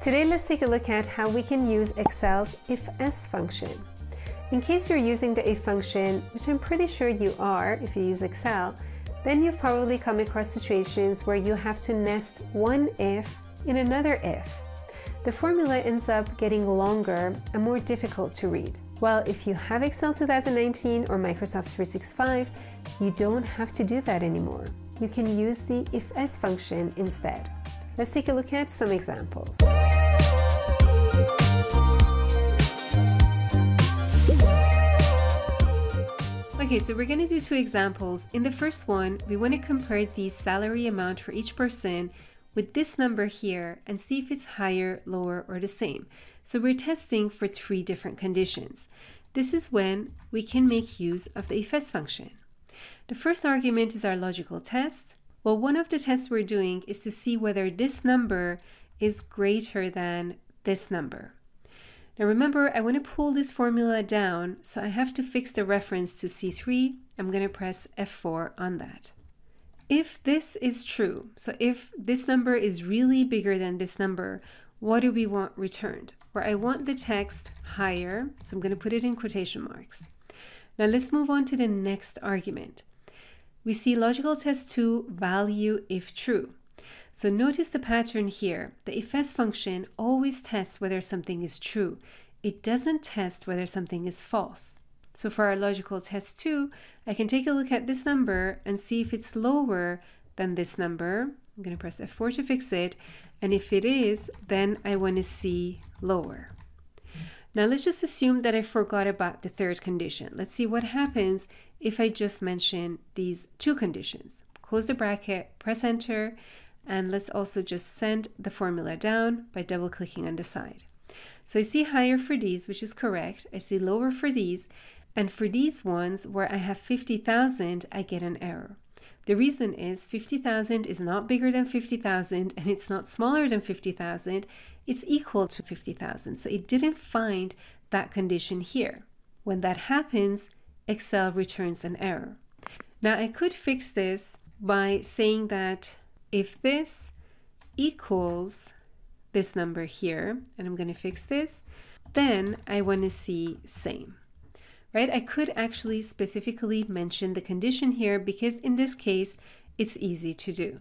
Today, let's take a look at how we can use Excel's IFS function. In case you're using the if function, which I'm pretty sure you are if you use Excel, then you've probably come across situations where you have to nest one if in another if. The formula ends up getting longer and more difficult to read. Well, if you have Excel 2019 or Microsoft 365, you don't have to do that anymore. You can use the IFS function instead. Let's take a look at some examples. Okay, so we're going to do two examples. In the first one, we want to compare the salary amount for each person with this number here and see if it's higher, lower, or the same. So we're testing for three different conditions. This is when we can make use of the IFS function. The first argument is our logical test. Well, one of the tests we're doing is to see whether this number is greater than this number. Now remember, I want to pull this formula down, so I have to fix the reference to C3. I'm going to press F4 on that. If this is true, so if this number is really bigger than this number, what do we want returned? Well, I want the text higher, so I'm going to put it in quotation marks. Now let's move on to the next argument. We see logical test 2, value if true. So notice the pattern here. The IFS function always tests whether something is true. It doesn't test whether something is false. So for our logical test 2, I can take a look at this number and see if it's lower than this number. I'm going to press F4 to fix it. And if it is, then I want to see lower. Now let's just assume that I forgot about the third condition. Let's see what happens if I just mention these two conditions. Close the bracket, press enter, and let's also just send the formula down by double clicking on the side. So I see higher for these, which is correct. I see lower for these, and for these ones where I have 50,000, I get an error. The reason is 50,000 is not bigger than 50,000 and it's not smaller than 50,000. It's equal to 50,000. So it didn't find that condition here. When that happens, Excel returns an error. Now I could fix this by saying that if this equals this number here, and I'm going to fix this, then I want to see same. Right? I could actually specifically mention the condition here because in this case, it's easy to do.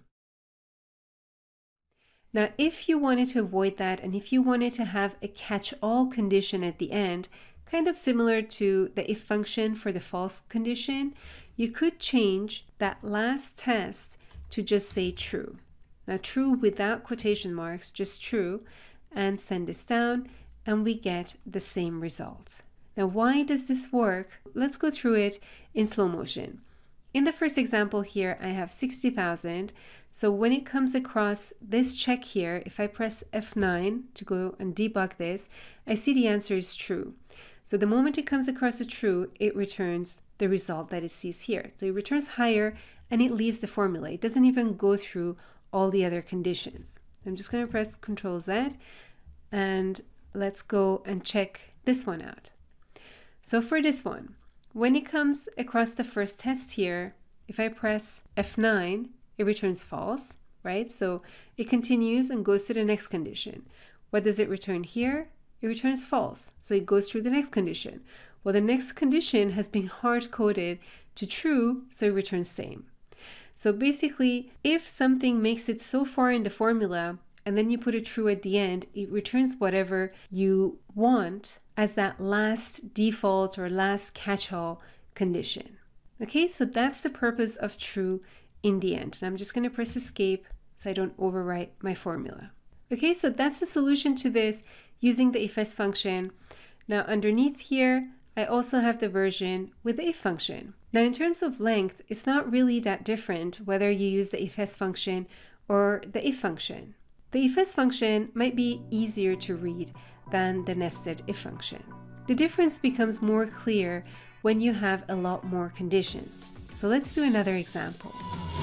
Now, if you wanted to avoid that and if you wanted to have a catch-all condition at the end, kind of similar to the if function for the false condition, you could change that last test to just say true. Now, true without quotation marks, just true, and send this down, and we get the same result. Now, why does this work? Let's go through it in slow motion. In the first example here, I have 60,000. So when it comes across this check here, if I press F9 to go and debug this, I see the answer is true. So the moment it comes across a true, it returns the result that it sees here. So it returns higher and it leaves the formula. It doesn't even go through all the other conditions. I'm just going to press Ctrl Z and let's go and check this one out. So for this one, when it comes across the first test here, if I press F9, it returns false, right? So it continues and goes to the next condition. What does it return here? It returns false. So it goes through the next condition. Well, the next condition has been hard-coded to true, so it returns same. So basically, if something makes it so far in the formula, and then you put a true at the end, it returns whatever you want as that last default or last catch-all condition. Okay, so that's the purpose of true in the end. And I'm just going to press escape so I don't overwrite my formula. Okay, so that's the solution to this using the IFS function. Now underneath here, I also have the version with the if function. Now in terms of length, it's not really that different whether you use the IFS function or the if function. The IFS function might be easier to read than the nested if function. The difference becomes more clear when you have a lot more conditions. So let's do another example.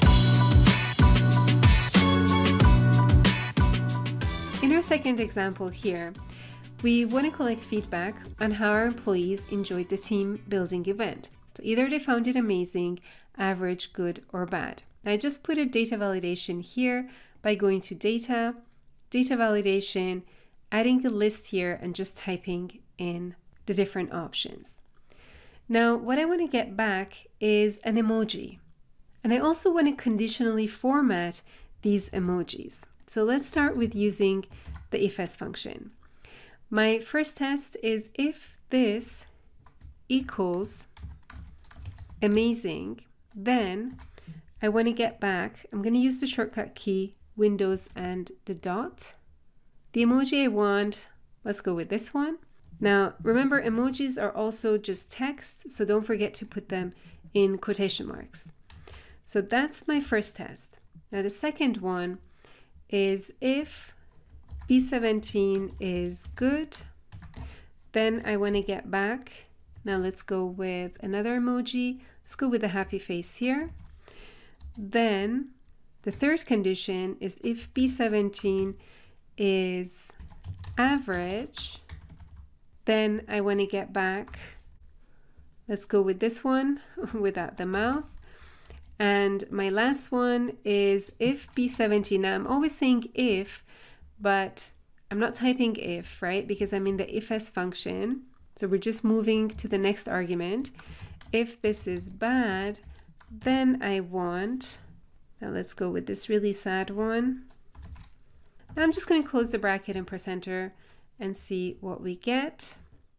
In our second example here, we want to collect feedback on how our employees enjoyed the team building event. So either they found it amazing, average, good, or bad. I just put a data validation here by going to data, data validation, adding a list here and just typing in the different options. Now, what I want to get back is an emoji. And I also want to conditionally format these emojis. So let's start with using the IFS function. My first test is if this equals amazing, then I want to get back, I'm going to use the shortcut key, Windows and the dot. The emoji I want, let's go with this one. Now, remember, emojis are also just text, so don't forget to put them in quotation marks. So that's my first test. Now, the second one is if B17 is good, then I want to get back. Now, let's go with another emoji. Let's go with a happy face here. Then the third condition is if B17 is average, then I want to get back, let's go with this one without the mouth. And my last one is if B17. Now I'm always saying if, but I'm not typing if, right? Because I'm in the IFS function. So we're just moving to the next argument. If this is bad, then I want, now let's go with this really sad one. Now I'm just going to close the bracket and press enter and see what we get.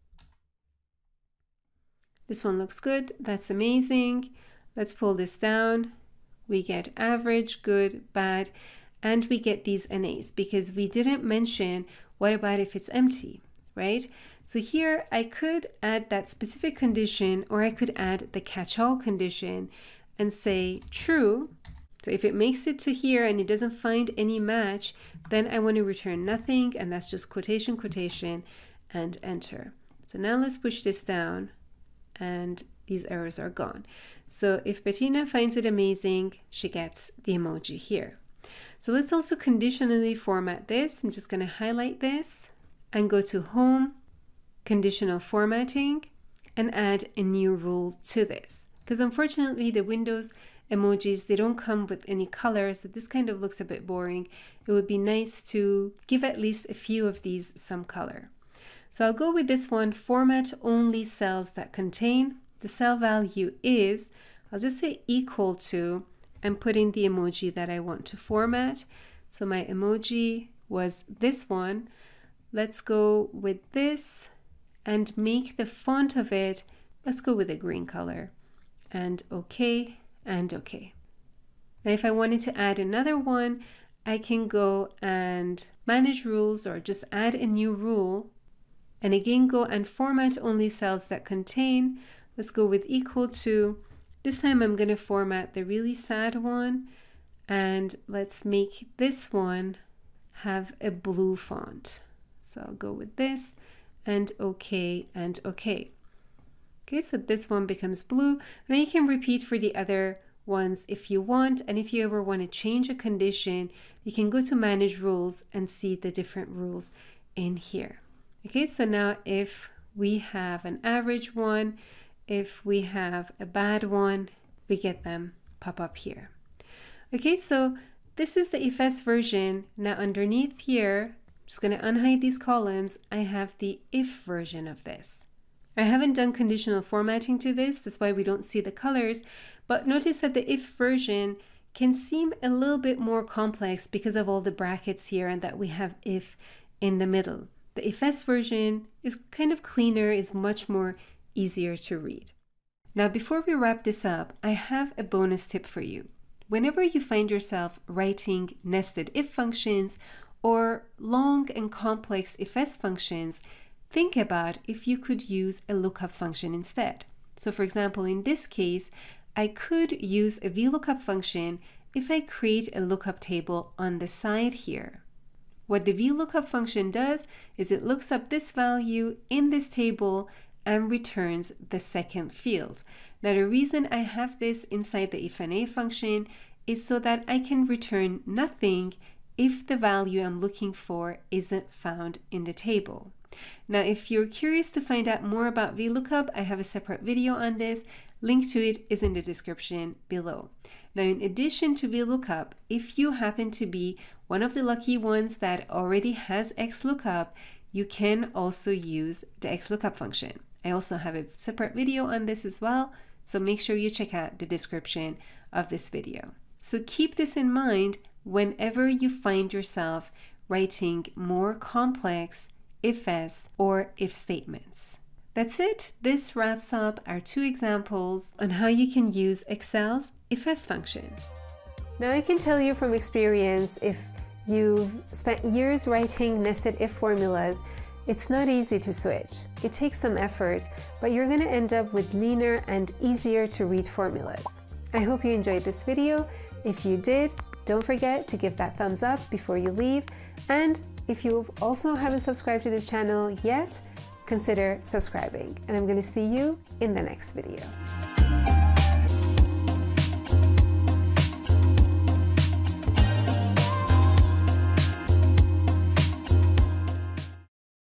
This one looks good. That's amazing. Let's pull this down. We get average, good, bad, and we get these NAs because we didn't mention what about if it's empty, right? So here I could add that specific condition, or I could add the catch-all condition and say true. So if it makes it to here and it doesn't find any match, then I want to return nothing, and that's just quotation, quotation, and enter. So now let's push this down, and these errors are gone. So if Bettina finds it amazing, she gets the emoji here. So let's also conditionally format this. I'm just going to highlight this and go to Home, Conditional Formatting, and add a new rule to this. Because unfortunately, the Windows emojis, they don't come with any colors, so this kind of looks a bit boring. It would be nice to give at least a few of these some color. So I'll go with this one, format only cells that contain. The cell value is, I'll just say equal to, and put in the emoji that I want to format. So my emoji was this one. Let's go with this and make the font of it, let's go with a green color, and OK. And OK. Now if I wanted to add another one, I can go and manage rules or just add a new rule, and again go and format only cells that contain. Let's go with equal to. This time I'm going to format the really sad one, and let's make this one have a blue font. So I'll go with this and OK and OK. Okay, so this one becomes blue. Now you can repeat for the other ones if you want, and if you ever want to change a condition, you can go to manage rules and see the different rules in here. Okay, so now if we have an average one, if we have a bad one, we get them pop up here. Okay, so this is the IFS version. Now underneath here, I'm just going to unhide these columns. I have the if version of this. I haven't done conditional formatting to this, that's why we don't see the colors, but notice that the if version can seem a little bit more complex because of all the brackets here and that we have if in the middle. The IFS version is kind of cleaner, is much more easier to read. Now before we wrap this up, I have a bonus tip for you. Whenever you find yourself writing nested if functions or long and complex IFS functions, think about if you could use a lookup function instead. So for example, in this case, I could use a VLOOKUP function if I create a lookup table on the side here. What the VLOOKUP function does is it looks up this value in this table and returns the second field. Now the reason I have this inside the ifNA function is so that I can return nothing if the value I'm looking for isn't found in the table. Now, if you're curious to find out more about VLOOKUP, I have a separate video on this. Link to it is in the description below. Now, in addition to VLOOKUP, if you happen to be one of the lucky ones that already has XLOOKUP, you can also use the XLOOKUP function. I also have a separate video on this as well, so make sure you check out the description of this video. So keep this in mind whenever you find yourself writing more complex if-else or if statements. That's it. This wraps up our 2 examples on how you can use Excel's IFS function. Now I can tell you from experience, if you've spent years writing nested if formulas, it's not easy to switch. It takes some effort, but you're going to end up with leaner and easier to read formulas. I hope you enjoyed this video. If you did, don't forget to give that thumbs up before you leave. And if you also haven't subscribed to this channel yet, consider subscribing. And I'm going to see you in the next video.